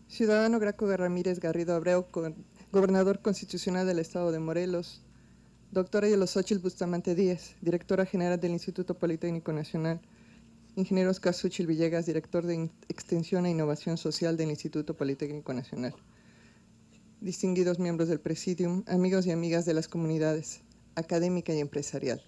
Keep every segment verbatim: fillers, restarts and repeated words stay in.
Ciudadano Graco Ramírez Garrido Abreu, gobernador constitucional del Estado de Morelos. Doctora Yolosóchitl Bustamante Díez, directora general del Instituto Politécnico Nacional. Ingeniero Oscar Xúchitl Villegas, director de Extensión e Innovación Social del Instituto Politécnico Nacional. Distinguidos miembros del Presidium, amigos y amigas de las comunidades, académica y empresarial.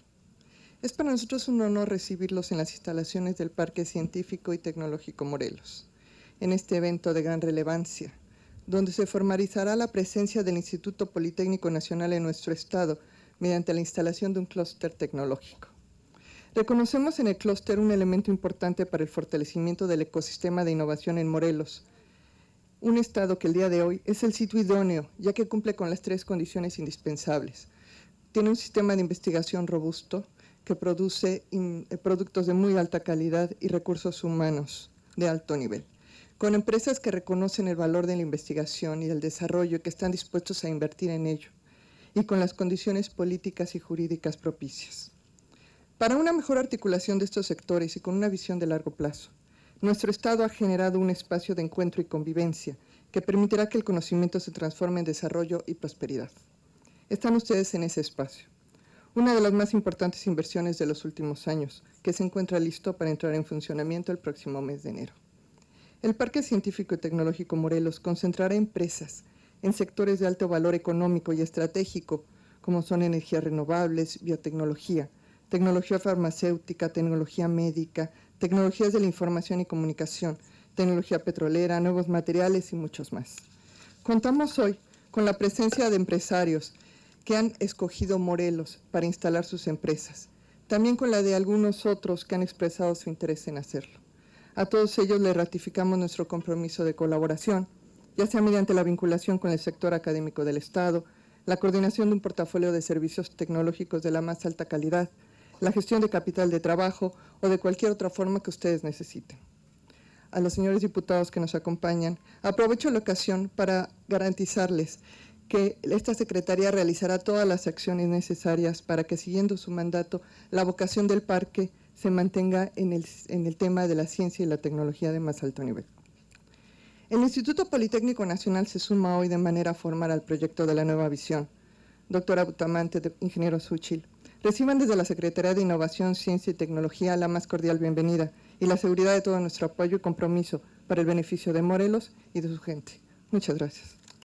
Es para nosotros un honor recibirlos en las instalaciones del Parque Científico y Tecnológico Morelos, en este evento de gran relevancia, donde se formalizará la presencia del Instituto Politécnico Nacional en nuestro estado mediante la instalación de un clúster tecnológico. Reconocemos en el clúster un elemento importante para el fortalecimiento del ecosistema de innovación en Morelos, un estado que el día de hoy es el sitio idóneo, ya que cumple con las tres condiciones indispensables. Tiene un sistema de investigación robusto que produce in, eh, productos de muy alta calidad y recursos humanos de alto nivel, con empresas que reconocen el valor de la investigación y del desarrollo y que están dispuestos a invertir en ello, y con las condiciones políticas y jurídicas propicias. Para una mejor articulación de estos sectores y con una visión de largo plazo, nuestro Estado ha generado un espacio de encuentro y convivencia que permitirá que el conocimiento se transforme en desarrollo y prosperidad. Están ustedes en ese espacio, una de las más importantes inversiones de los últimos años, que se encuentra listo para entrar en funcionamiento el próximo mes de enero. El Parque Científico y Tecnológico Morelos concentrará empresas en sectores de alto valor económico y estratégico, como son energías renovables, biotecnología, tecnología farmacéutica, tecnología médica, tecnologías de la información y comunicación, tecnología petrolera, nuevos materiales y muchos más. Contamos hoy con la presencia de empresarios que han escogido Morelos para instalar sus empresas, también con la de algunos otros que han expresado su interés en hacerlo. A todos ellos les ratificamos nuestro compromiso de colaboración, ya sea mediante la vinculación con el sector académico del Estado, la coordinación de un portafolio de servicios tecnológicos de la más alta calidad, la gestión de capital de trabajo o de cualquier otra forma que ustedes necesiten. A los señores diputados que nos acompañan, aprovecho la ocasión para garantizarles que esta Secretaría realizará todas las acciones necesarias para que, siguiendo su mandato, la vocación del parque se mantenga en el, en el tema de la ciencia y la tecnología de más alto nivel. El Instituto Politécnico Nacional se suma hoy de manera formal al proyecto de la nueva visión. Doctora Bustamante, ingeniero Xúchitl, reciban desde la Secretaría de Innovación, Ciencia y Tecnología la más cordial bienvenida y la seguridad de todo nuestro apoyo y compromiso para el beneficio de Morelos y de su gente. Muchas gracias.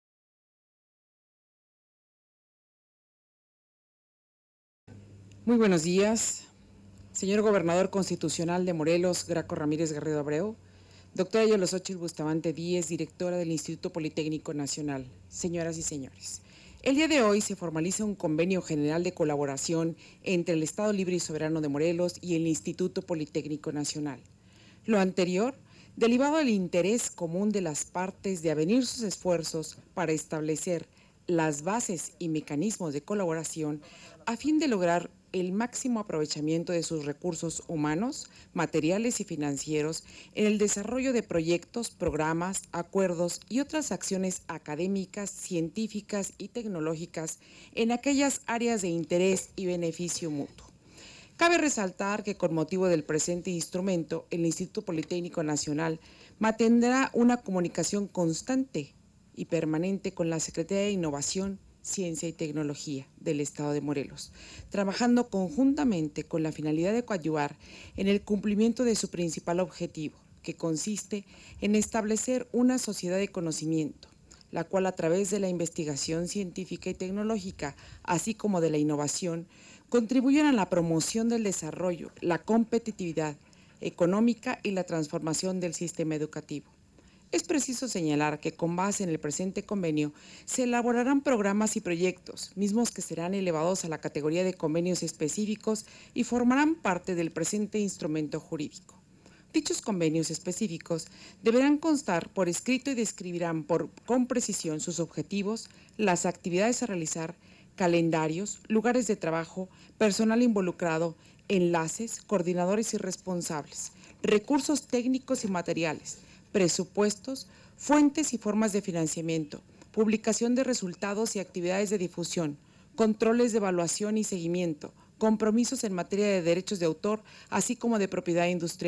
Muy buenos días, señor Gobernador Constitucional de Morelos, Graco Ramírez Garrido Abreu, doctora Yolosóchitl Bustamante Díez, directora del Instituto Politécnico Nacional, señoras y señores. El día de hoy se formaliza un convenio general de colaboración entre el Estado Libre y Soberano de Morelos y el Instituto Politécnico Nacional. Lo anterior, derivado del interés común de las partes de avenir sus esfuerzos para establecer las bases y mecanismos de colaboración a fin de lograr el máximo aprovechamiento de sus recursos humanos, materiales y financieros en el desarrollo de proyectos, programas, acuerdos y otras acciones académicas, científicas y tecnológicas en aquellas áreas de interés y beneficio mutuo. Cabe resaltar que con motivo del presente instrumento, el Instituto Politécnico Nacional mantendrá una comunicación constante y permanente con la Secretaría de Innovación, Ciencia y Tecnología del Estado de Morelos, trabajando conjuntamente con la finalidad de coadyuvar en el cumplimiento de su principal objetivo, que consiste en establecer una sociedad de conocimiento, la cual a través de la investigación científica y tecnológica, así como de la innovación, contribuyen a la promoción del desarrollo, la competitividad económica y la transformación del sistema educativo. Es preciso señalar que con base en el presente convenio se elaborarán programas y proyectos, mismos que serán elevados a la categoría de convenios específicos y formarán parte del presente instrumento jurídico. Dichos convenios específicos deberán constar por escrito y describirán por, con precisión sus objetivos, las actividades a realizar, calendarios, lugares de trabajo, personal involucrado, enlaces, coordinadores y responsables, recursos técnicos y materiales, presupuestos, fuentes y formas de financiamiento, publicación de resultados y actividades de difusión, controles de evaluación y seguimiento, compromisos en materia de derechos de autor, así como de propiedad industrial,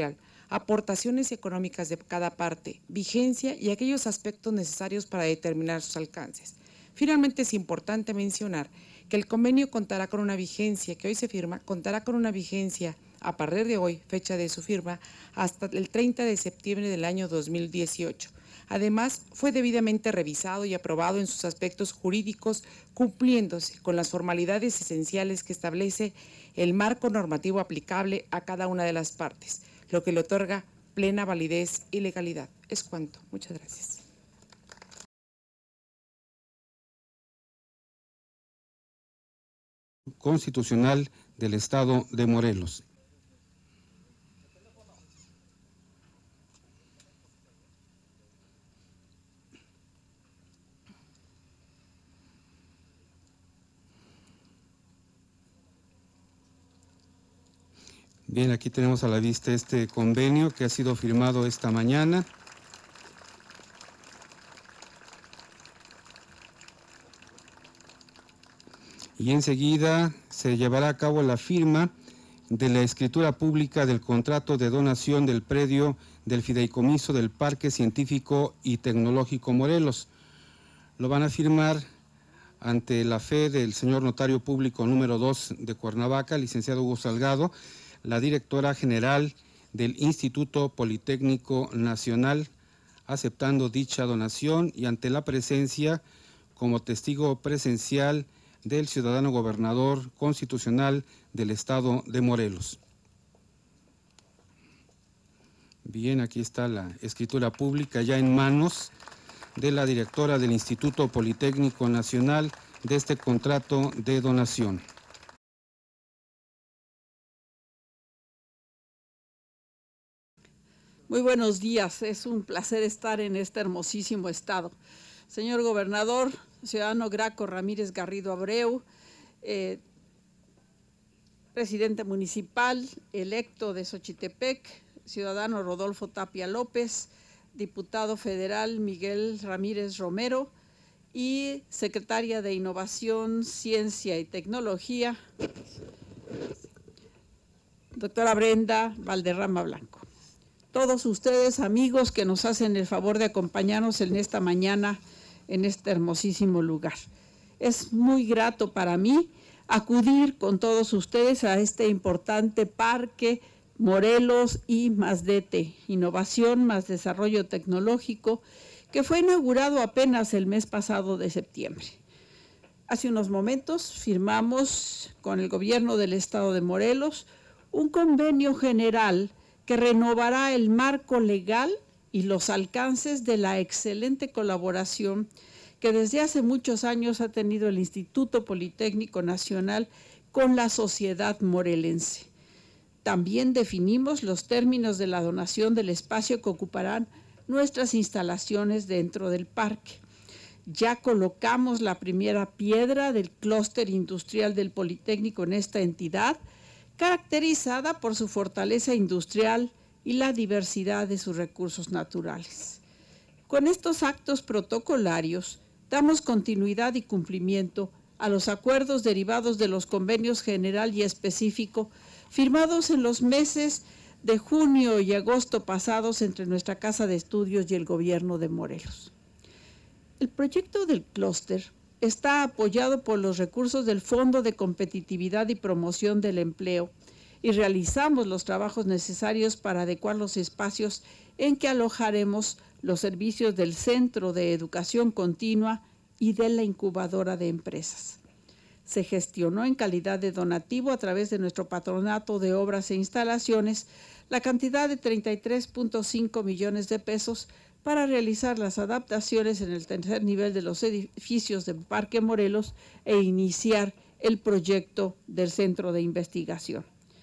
aportaciones económicas de cada parte, vigencia y aquellos aspectos necesarios para determinar sus alcances. Finalmente, es importante mencionar que el convenio contará con una vigencia, que hoy se firma, contará con una vigencia a partir de hoy, fecha de su firma, hasta el treinta de septiembre del año dos mil dieciocho. Además, fue debidamente revisado y aprobado en sus aspectos jurídicos, cumpliéndose con las formalidades esenciales que establece el marco normativo aplicable a cada una de las partes, lo que le otorga plena validez y legalidad. Es cuanto. Muchas gracias. Constitucional del Estado de Morelos. Bien, aquí tenemos a la vista este convenio que ha sido firmado esta mañana. Y enseguida se llevará a cabo la firma de la escritura pública del contrato de donación del predio del Fideicomiso del Parque Científico y Tecnológico Morelos. Lo van a firmar ante la fe del señor notario público número dos de Cuernavaca, licenciado Hugo Salgado, la directora general del Instituto Politécnico Nacional, aceptando dicha donación y ante la presencia como testigo presencial del ciudadano gobernador constitucional del Estado de Morelos. Bien, aquí está la escritura pública ya en manos de la directora del Instituto Politécnico Nacional de este contrato de donación. Muy buenos días, es un placer estar en este hermosísimo estado. Señor gobernador, ciudadano Graco Ramírez Garrido Abreu, eh, presidente municipal electo de Xochitepec, ciudadano Rodolfo Tapia López, diputado federal Miguel Ramírez Romero y secretaria de Innovación, Ciencia y Tecnología, doctora Brenda Valderrama Blanco. Todos ustedes, amigos, que nos hacen el favor de acompañarnos en esta mañana en este hermosísimo lugar. Es muy grato para mí acudir con todos ustedes a este importante parque Morelos I más D T, Innovación más Desarrollo Tecnológico, que fue inaugurado apenas el mes pasado de septiembre. Hace unos momentos firmamos con el gobierno del estado de Morelos un convenio general que renovará el marco legal y los alcances de la excelente colaboración que desde hace muchos años ha tenido el Instituto Politécnico Nacional con la sociedad morelense. También definimos los términos de la donación del espacio que ocuparán nuestras instalaciones dentro del parque. Ya colocamos la primera piedra del clúster industrial del Politécnico en esta entidad, caracterizada por su fortaleza industrial y la diversidad de sus recursos naturales. Con estos actos protocolarios, damos continuidad y cumplimiento a los acuerdos derivados de los convenios general y específico firmados en los meses de junio y agosto pasados entre nuestra Casa de Estudios y el gobierno de Morelos. El proyecto del clúster está apoyado por los recursos del Fondo de Competitividad y Promoción del Empleo y realizamos los trabajos necesarios para adecuar los espacios en que alojaremos los servicios del Centro de Educación Continua y de la Incubadora de Empresas. Se gestionó en calidad de donativo a través de nuestro Patronato de Obras e Instalaciones la cantidad de treinta y tres punto cinco millones de pesos para realizar las adaptaciones en el tercer nivel de los edificios del Parque Morelos e iniciar el proyecto del Centro de Investigación.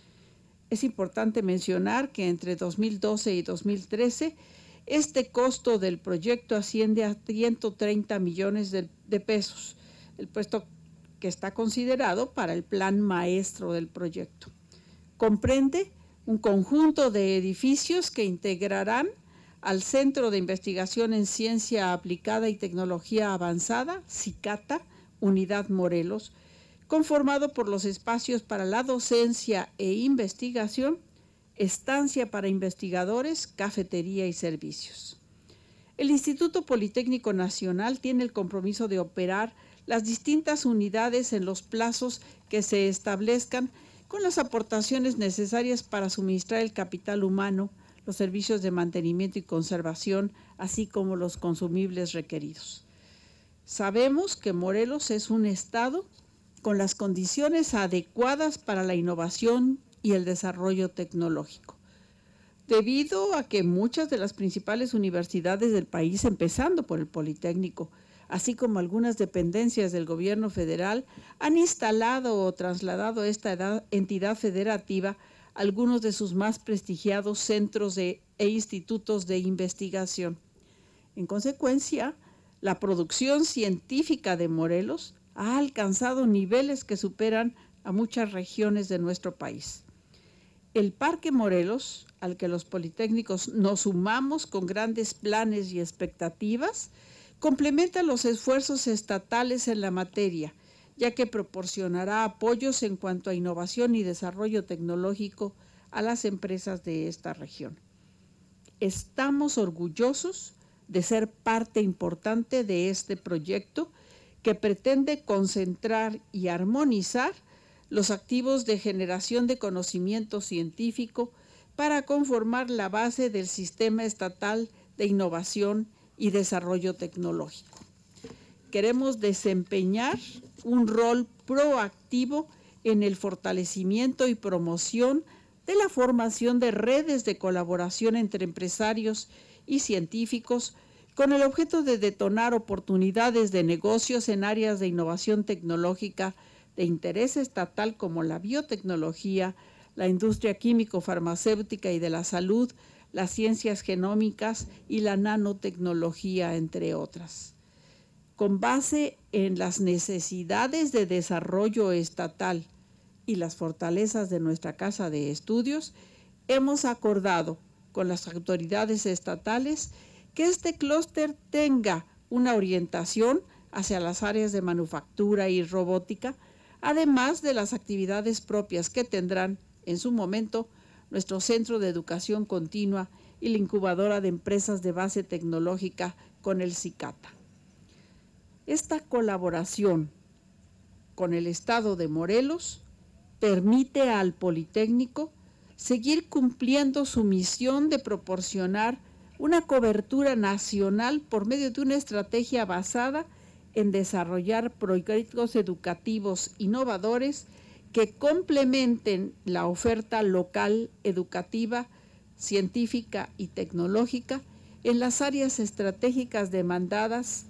Es importante mencionar que entre dos mil doce y dos mil trece, este costo del proyecto asciende a ciento treinta millones de, de pesos, el puesto que está considerado para el plan maestro del proyecto. Comprende un conjunto de edificios que integrarán al Centro de Investigación en Ciencia Aplicada y Tecnología Avanzada, CICATA, Unidad Morelos, conformado por los espacios para la docencia e investigación estancia para investigadores, cafetería y servicios. El Instituto Politécnico Nacional tiene el compromiso de operar las distintas unidades en los plazos que se establezcan con las aportaciones necesarias para suministrar el capital humano, los servicios de mantenimiento y conservación, así como los consumibles requeridos. Sabemos que Morelos es un estado con las condiciones adecuadas para la innovación y el desarrollo tecnológico, debido a que muchas de las principales universidades del país, empezando por el Politécnico, así como algunas dependencias del gobierno federal, han instalado o trasladado a esta edad, entidad federativa algunos de sus más prestigiados centros de, e institutos de investigación. En consecuencia, la producción científica de Morelos ha alcanzado niveles que superan a muchas regiones de nuestro país. El Parque Morelos, al que los politécnicos nos sumamos con grandes planes y expectativas, complementa los esfuerzos estatales en la materia, ya que proporcionará apoyos en cuanto a innovación y desarrollo tecnológico a las empresas de esta región. Estamos orgullosos de ser parte importante de este proyecto que pretende concentrar y armonizar los activos de generación de conocimiento científico para conformar la base del sistema estatal de innovación y desarrollo tecnológico. Queremos desempeñar un rol proactivo en el fortalecimiento y promoción de la formación de redes de colaboración entre empresarios y científicos con el objeto de detonar oportunidades de negocios en áreas de innovación tecnológica de interés estatal como la biotecnología, la industria químico-farmacéutica y de la salud, las ciencias genómicas y la nanotecnología, entre otras. Con base en las necesidades de desarrollo estatal y las fortalezas de nuestra Casa de Estudios, hemos acordado con las autoridades estatales que este clúster tenga una orientación hacia las áreas de manufactura y robótica, además de las actividades propias que tendrán en su momento nuestro Centro de Educación Continua y la incubadora de empresas de base tecnológica con el CICATA. Esta colaboración con el Estado de Morelos permite al Politécnico seguir cumpliendo su misión de proporcionar una cobertura nacional por medio de una estrategia basada en desarrollar proyectos educativos innovadores que complementen la oferta local educativa, científica y tecnológica en las áreas estratégicas demandadas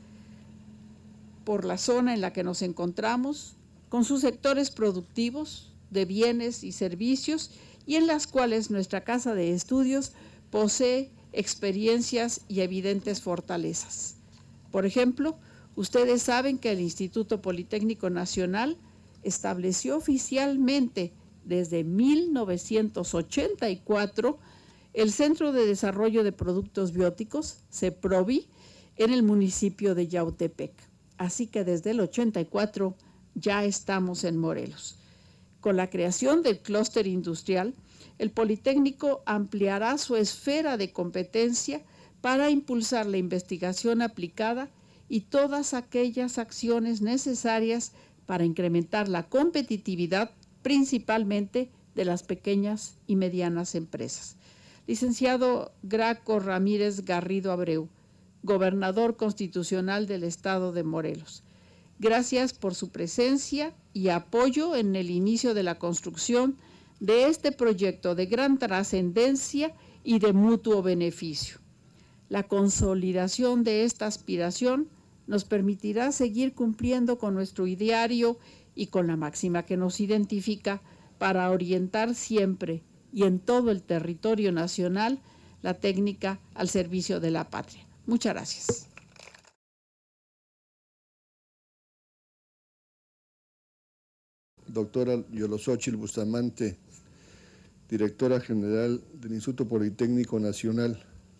por la zona en la que nos encontramos, con sus sectores productivos de bienes y servicios y en las cuales nuestra Casa de Estudios posee experiencias y evidentes fortalezas. Por ejemplo, ustedes saben que el Instituto Politécnico Nacional estableció oficialmente desde mil novecientos ochenta y cuatro el Centro de Desarrollo de Productos Bióticos, CEPROBI, en el municipio de Yautepec. Así que desde el ochenta y cuatro ya estamos en Morelos. Con la creación del clúster industrial, el Politécnico ampliará su esfera de competencia para impulsar la investigación aplicada y todas aquellas acciones necesarias para incrementar la competitividad, principalmente de las pequeñas y medianas empresas. Licenciado Graco Ramírez Garrido Abreu, gobernador constitucional del Estado de Morelos, gracias por su presencia y apoyo en el inicio de la construcción de este proyecto de gran trascendencia y de mutuo beneficio. La consolidación de esta aspiración nos permitirá seguir cumpliendo con nuestro ideario y con la máxima que nos identifica para orientar siempre y en todo el territorio nacional la técnica al servicio de la patria. Muchas gracias. Doctora Yolosóchitl Bustamante, directora general del Instituto Politécnico Nacional.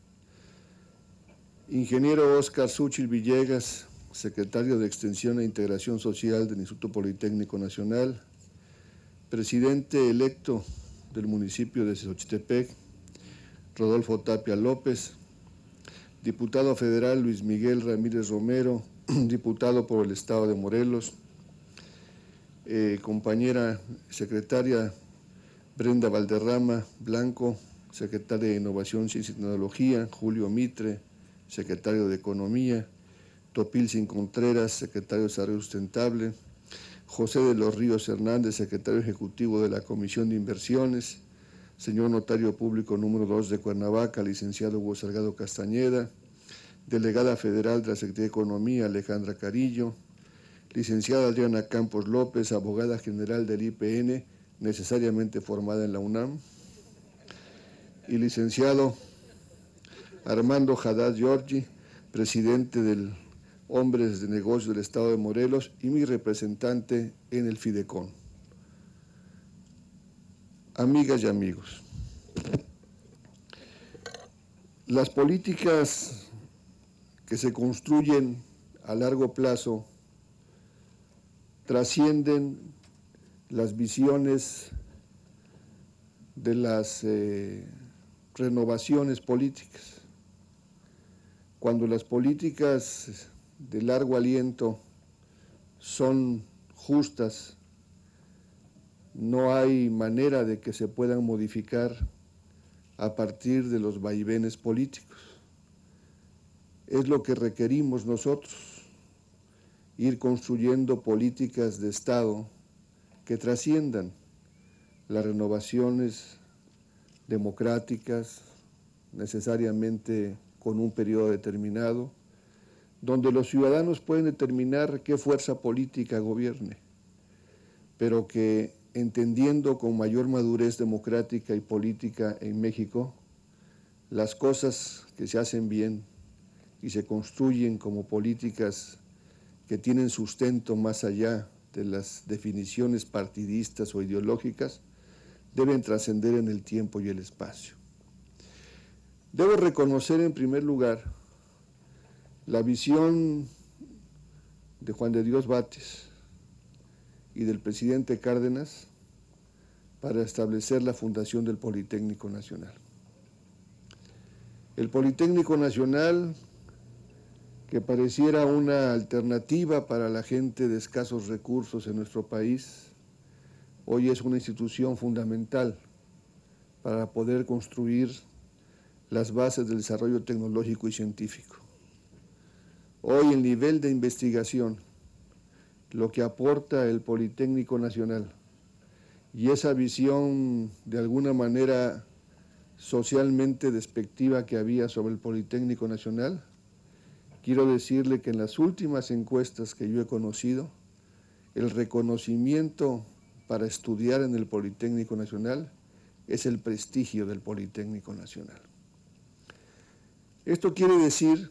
Ingeniero Óscar Xúchitl Villegas, secretario de Extensión e Integración Social del Instituto Politécnico Nacional. Presidente electo del municipio de Xochitepec, Rodolfo Tapia López, diputado federal Luis Miguel Ramírez Romero, diputado por el Estado de Morelos, eh, compañera secretaria Brenda Valderrama Blanco, secretaria de Innovación, Ciencia y Tecnología, Julio Mitre, secretario de Economía, Topilzin Contreras, secretario de Desarrollo Sustentable, José de los Ríos Hernández, secretario ejecutivo de la Comisión de Inversiones, señor notario público número dos de Cuernavaca, licenciado Hugo Salgado Castañeda, delegada federal de la Secretaría de Economía, Alejandra Carillo, licenciada Adriana Campos López, abogada general del I P N, necesariamente formada en la UNAM, y licenciado Armando Haddad Giorgi, presidente del Hombres de Negocios del Estado de Morelos y mi representante en el Fidecon. Amigas y amigos, las políticas que se construyen a largo plazo trascienden las visiones de las eh, renovaciones políticas. Cuando las políticas de largo aliento son justas, no hay manera de que se puedan modificar a partir de los vaivenes políticos. Es lo que requerimos nosotros, ir construyendo políticas de Estado que trasciendan las renovaciones democráticas, necesariamente con un periodo determinado, donde los ciudadanos pueden determinar qué fuerza política gobierne, pero que entendiendo con mayor madurez democrática y política en México, las cosas que se hacen bien y se construyen como políticas que tienen sustento más allá de las definiciones partidistas o ideológicas, deben trascender en el tiempo y el espacio. Debo reconocer en primer lugar la visión de Juan de Dios Bates y del presidente Cárdenas para establecer la fundación del Politécnico Nacional. El Politécnico Nacional, que pareciera una alternativa para la gente de escasos recursos en nuestro país, hoy es una institución fundamental para poder construir las bases del desarrollo tecnológico y científico. Hoy el nivel de investigación, lo que aporta el Politécnico Nacional y esa visión de alguna manera socialmente despectiva que había sobre el Politécnico Nacional, quiero decirle que en las últimas encuestas que yo he conocido, el reconocimiento para estudiar en el Politécnico Nacional es el prestigio del Politécnico Nacional. Esto quiere decir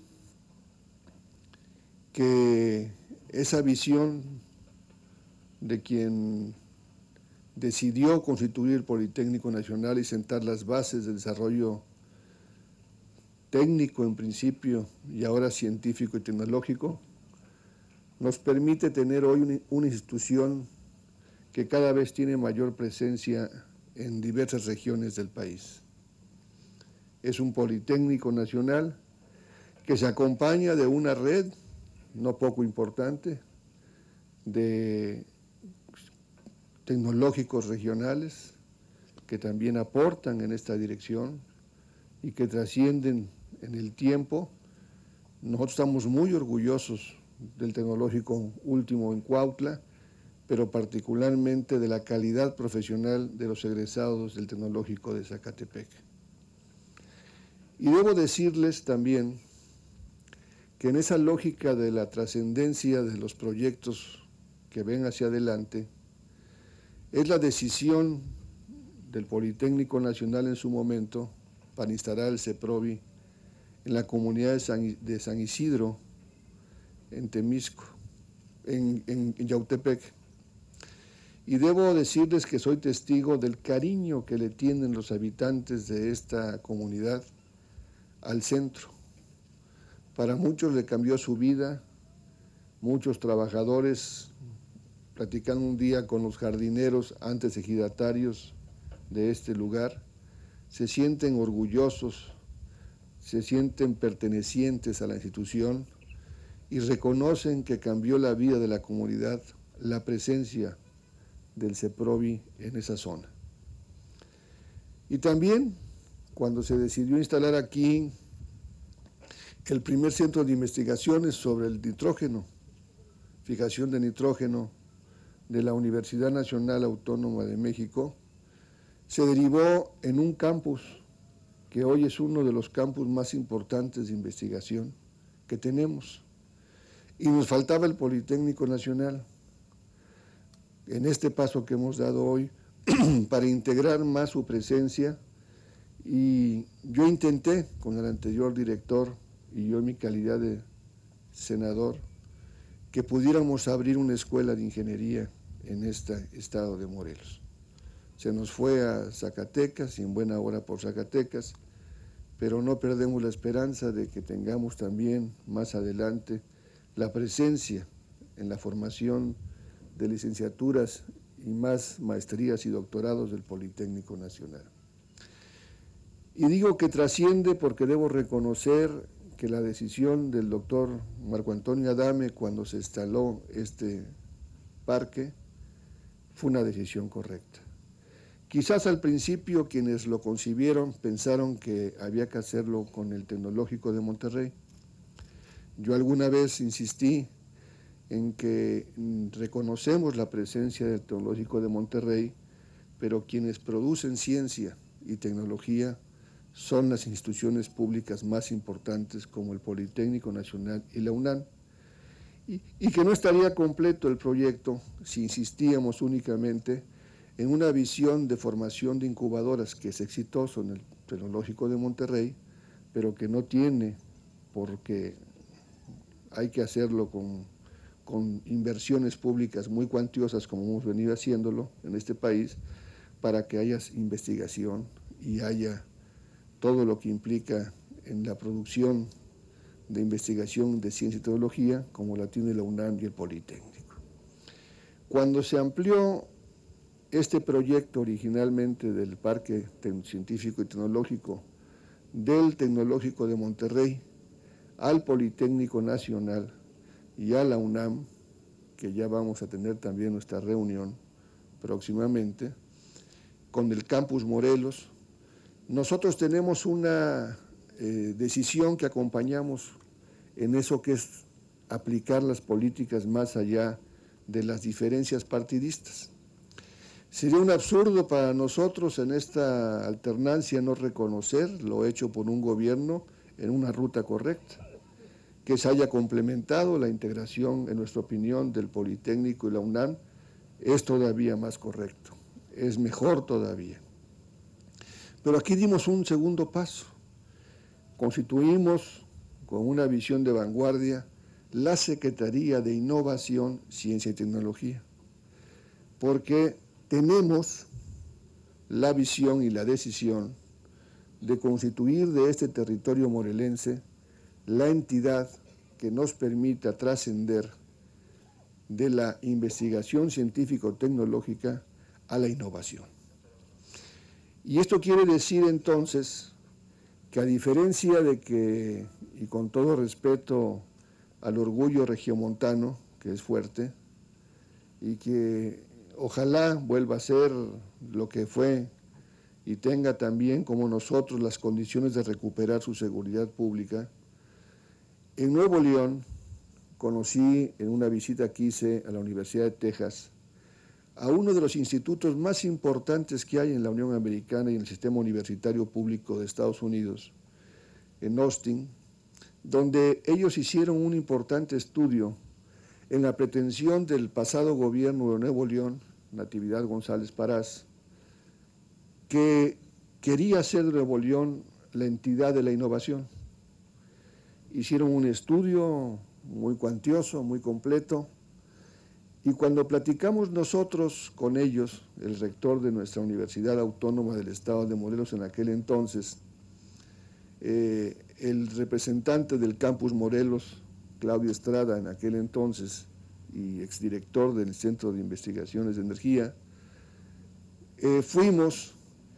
que esa visión de quien decidió constituir el Politécnico Nacional y sentar las bases del desarrollo técnico en principio y ahora científico y tecnológico, nos permite tener hoy una, una institución que cada vez tiene mayor presencia en diversas regiones del país. Es un Politécnico Nacional que se acompaña de una red no poco importante de tecnológicos regionales que también aportan en esta dirección y que trascienden en el tiempo. Nosotros estamos muy orgullosos del tecnológico último en Cuautla, pero particularmente de la calidad profesional de los egresados del tecnológico de Zacatepec. Y debo decirles también que en esa lógica de la trascendencia de los proyectos que ven hacia adelante, es la decisión del Politécnico Nacional en su momento para instalar el CEPROVI en la comunidad de San, de San Isidro, en Temisco, en, en, en Yautepec. Y debo decirles que soy testigo del cariño que le tienen los habitantes de esta comunidad al centro. Para muchos le cambió su vida, muchos trabajadores, platicando un día con los jardineros antes ejidatarios de este lugar se sienten orgullosos, se sienten pertenecientes a la institución y reconocen que cambió la vida de la comunidad la presencia del CEPROVI en esa zona. Y también, cuando se decidió instalar aquí el primer centro de investigaciones sobre el nitrógeno, fijación de nitrógeno de la Universidad Nacional Autónoma de México, se derivó en un campus que hoy es uno de los campus más importantes de investigación que tenemos. Y nos faltaba el Politécnico Nacional. En este paso que hemos dado hoy, para integrar más su presencia, y yo intenté con el anterior director y yo en mi calidad de senador que pudiéramos abrir una escuela de ingeniería en este estado de Morelos. Se nos fue a Zacatecas, y en buena hora por Zacatecas, pero no perdemos la esperanza de que tengamos también más adelante la presencia en la formación de licenciaturas y más maestrías y doctorados del Politécnico Nacional. Y digo que trasciende porque debo reconocer que la decisión del doctor Marco Antonio Adame cuando se instaló este parque fue una decisión correcta. Quizás al principio quienes lo concibieron pensaron que había que hacerlo con el Tecnológico de Monterrey. Yo alguna vez insistí en que reconocemos la presencia del Tecnológico de Monterrey, pero quienes producen ciencia y tecnología son las instituciones públicas más importantes como el Politécnico Nacional y la UNAM, y, y que no estaría completo el proyecto si insistíamos únicamente en una visión de formación de incubadoras que es exitoso en el Tecnológico de Monterrey, pero que no tiene, porque hay que hacerlo con, con inversiones públicas muy cuantiosas como hemos venido haciéndolo en este país, para que haya investigación y haya todo lo que implica en la producción de investigación de ciencia y tecnología, como la tiene la UNAM y el Politécnico. Cuando se amplió este proyecto originalmente del Parque Científico y Tecnológico del Tecnológico de Monterrey al Politécnico Nacional y a la UNAM, que ya vamos a tener también nuestra reunión próximamente, con el Campus Morelos, nosotros tenemos una eh, decisión que acompañamos en eso que es aplicar las políticas más allá de las diferencias partidistas. Sería un absurdo para nosotros en esta alternancia no reconocer lo hecho por un gobierno en una ruta correcta, que se haya complementado la integración, en nuestra opinión, del Politécnico y la UNAM, es todavía más correcto, es mejor todavía. Pero aquí dimos un segundo paso, constituimos con una visión de vanguardia la Secretaría de Innovación, Ciencia y Tecnología, porque tenemos la visión y la decisión de constituir de este territorio morelense la entidad que nos permita trascender de la investigación científico-tecnológica a la innovación. Y esto quiere decir entonces que a diferencia de que, y con todo respeto al orgullo regiomontano, que es fuerte, y que ojalá vuelva a ser lo que fue y tenga también como nosotros las condiciones de recuperar su seguridad pública, en Nuevo León conocí en una visita que hice a la Universidad de Texas a uno de los institutos más importantes que hay en la Unión Americana y en el sistema universitario público de Estados Unidos, en Austin, donde ellos hicieron un importante estudio en la pretensión del pasado gobierno de Nuevo León, Natividad González Parás, que quería hacer de Nuevo León la entidad de la innovación. Hicieron un estudio muy cuantioso, muy completo, y cuando platicamos nosotros con ellos, el rector de nuestra Universidad Autónoma del Estado de Morelos en aquel entonces, eh, el representante del Campus Morelos, Claudio Estrada, en aquel entonces, y exdirector del Centro de Investigaciones de Energía, eh, fuimos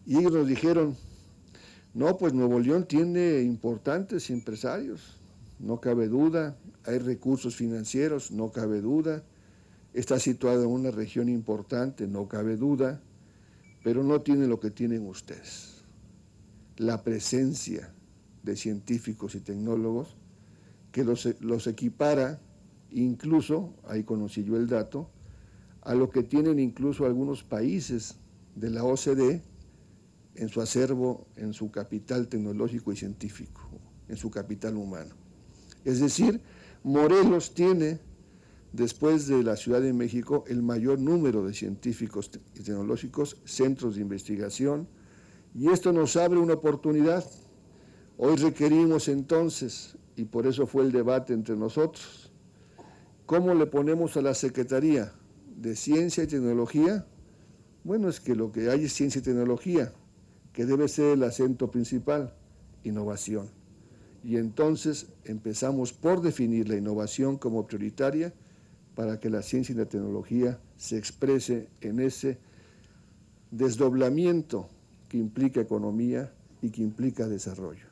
Y ellos nos dijeron, no, pues Nuevo León tiene importantes empresarios, no cabe duda, hay recursos financieros, no cabe duda, está situado en una región importante, no cabe duda, pero no tiene lo que tienen ustedes, la presencia de científicos y tecnólogos que los, los equipara, incluso, ahí conocí yo el dato, a lo que tienen incluso algunos países de la O C D en su acervo, en su capital tecnológico y científico, en su capital humano. Es decir, Morelos tiene, después de la Ciudad de México, el mayor número de científicos y tecnológicos, centros de investigación, y esto nos abre una oportunidad. Hoy requerimos entonces, y por eso fue el debate entre nosotros, ¿cómo le ponemos a la Secretaría de Ciencia y Tecnología? Bueno, es que lo que hay es ciencia y tecnología, que debe ser el acento principal, innovación. Y entonces empezamos por definir la innovación como prioritaria para que la ciencia y la tecnología se exprese en ese desdoblamiento que implica economía y que implica desarrollo.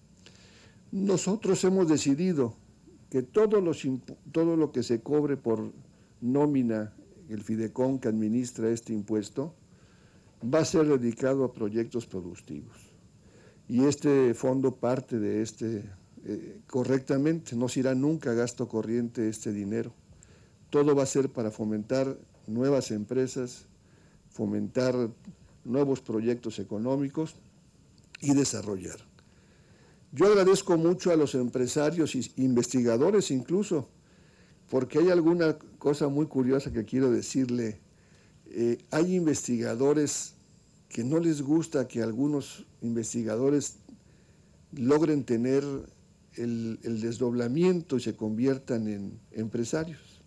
Nosotros hemos decidido que todo, los, todo lo que se cobre por nómina, el Fidecom que administra este impuesto, va a ser dedicado a proyectos productivos. Y este fondo parte de este, eh, correctamente, no se irá nunca a gasto corriente este dinero. Todo va a ser para fomentar nuevas empresas, fomentar nuevos proyectos económicos y desarrollar. Yo agradezco mucho a los empresarios e investigadores incluso, porque hay alguna cosa muy curiosa que quiero decirle. Eh, hay investigadores que no les gusta que algunos investigadores logren tener el, el desdoblamiento y se conviertan en empresarios.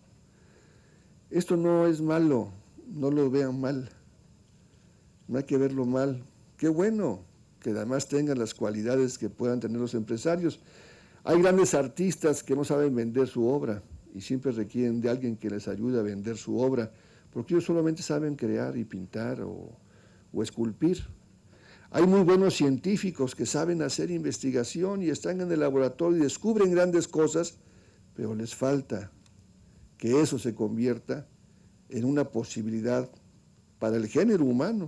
Esto no es malo, no lo vean mal, no hay que verlo mal. Qué bueno que además tengan las cualidades que puedan tener los empresarios. Hay grandes artistas que no saben vender su obra y siempre requieren de alguien que les ayude a vender su obra, porque ellos solamente saben crear y pintar o, o esculpir. Hay muy buenos científicos que saben hacer investigación y están en el laboratorio y descubren grandes cosas, pero les falta que eso se convierta en una posibilidad para el género humano.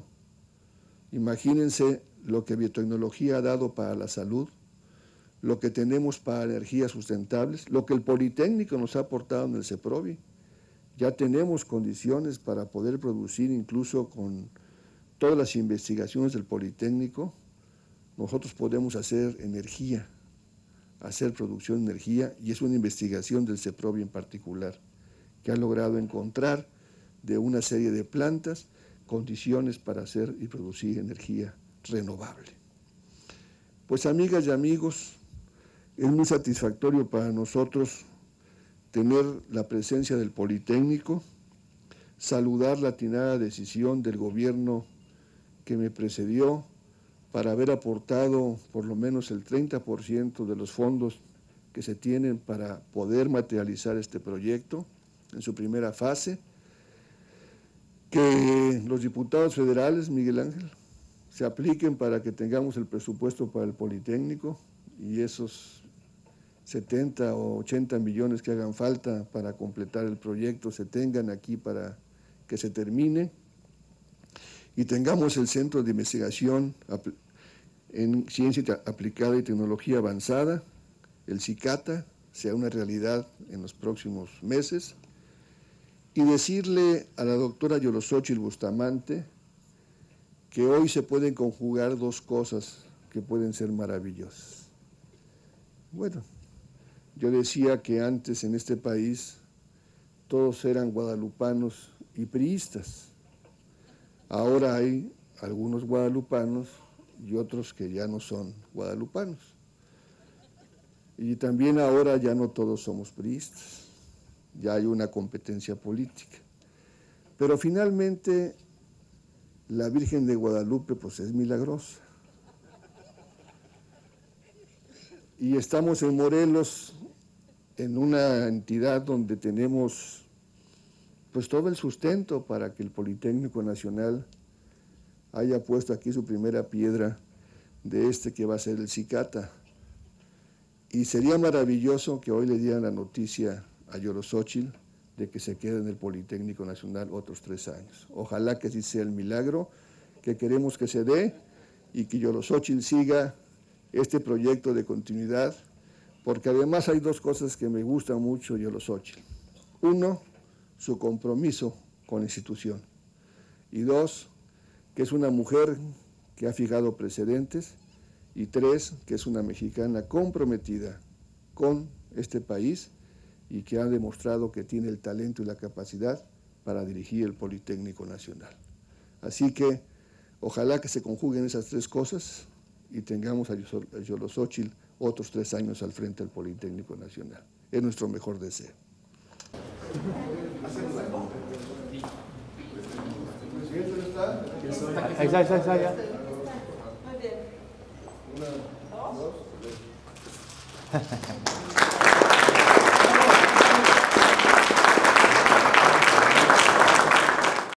Imagínense lo que biotecnología ha dado para la salud, lo que tenemos para energías sustentables, lo que el Politécnico nos ha aportado en el CEPROVI. Ya tenemos condiciones para poder producir, incluso con todas las investigaciones del Politécnico, nosotros podemos hacer energía, hacer producción de energía, y es una investigación del CEPROVI en particular, que ha logrado encontrar de una serie de plantas condiciones para hacer y producir energía renovable. Pues amigas y amigos, es muy satisfactorio para nosotros tener la presencia del Politécnico, saludar la atinada decisión del gobierno que me precedió para haber aportado por lo menos el treinta por ciento de los fondos que se tienen para poder materializar este proyecto en su primera fase, que los diputados federales, Miguel Ángel, se apliquen para que tengamos el presupuesto para el Politécnico y esos setenta o ochenta millones que hagan falta para completar el proyecto se tengan aquí para que se termine y tengamos el Centro de Investigación en Ciencia Aplicada y Tecnología Avanzada, el CICATA, sea una realidad en los próximos meses, y decirle a la doctora Yolosóchitl Bustamante que hoy se pueden conjugar dos cosas que pueden ser maravillosas. Bueno, yo decía que antes en este país todos eran guadalupanos y priistas. Ahora hay algunos guadalupanos y otros que ya no son guadalupanos. Y también ahora ya no todos somos priistas, ya hay una competencia política. Pero finalmente la Virgen de Guadalupe pues es milagrosa. Y estamos en Morelos, en una entidad donde tenemos pues todo el sustento para que el Politécnico Nacional haya puesto aquí su primera piedra de este que va a ser el Cicata. Y sería maravilloso que hoy le dieran la noticia a Yoloxóchitl de que se quede en el Politécnico Nacional otros tres años. Ojalá que sí sea el milagro que queremos que se dé y que Yoloxóchitl siga este proyecto de continuidad, porque además hay dos cosas que me gustan mucho de Yoloxóchitl. Uno, su compromiso con la institución. Y dos, que es una mujer que ha fijado precedentes. Y tres, que es una mexicana comprometida con este país y que ha demostrado que tiene el talento y la capacidad para dirigir el Politécnico Nacional. Así que ojalá que se conjuguen esas tres cosas y tengamos a Yoloxóchitl otros tres años al frente del Politécnico Nacional. Es nuestro mejor deseo. Ahí está, ahí está, ahí está, ya. Una, dos, tres.